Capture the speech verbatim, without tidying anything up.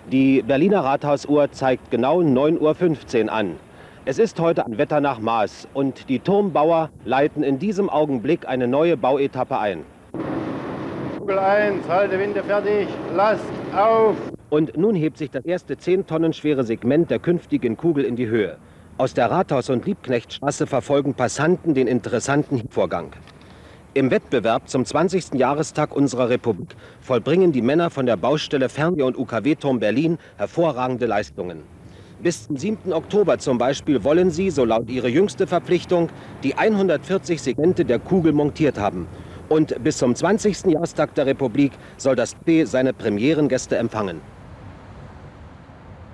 Die Berliner Rathausuhr zeigt genau neun Uhr fünfzehn an. Es ist heute ein Wetter nach Maß und die Turmbauer leiten in diesem Augenblick eine neue Bauetappe ein. Kugel eins, Haltewinde fertig, Last auf! Und nun hebt sich das erste zehn Tonnen schwere Segment der künftigen Kugel in die Höhe. Aus der Rathaus- und Liebknechtstraße verfolgen Passanten den interessanten Vorgang. Im Wettbewerb zum zwanzigsten Jahrestag unserer Republik vollbringen die Männer von der Baustelle Fernweh- und U K W-Turm Berlin hervorragende Leistungen. Bis zum siebten Oktober zum Beispiel wollen sie, so laut ihrer jüngste Verpflichtung, die hundertvierzig Segmente der Kugel montiert haben. Und bis zum zwanzigsten Jahrestag der Republik soll das P seine Premierengäste empfangen.